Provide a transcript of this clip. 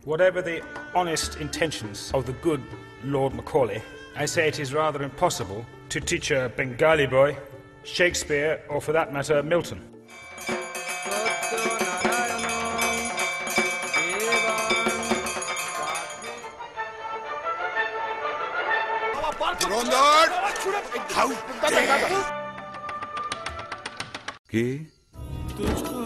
Whatever the honest intentions of the good Lord Macaulay, I say it is rather impossible to teach a Bengali boy Shakespeare, or for that matter, Milton. কি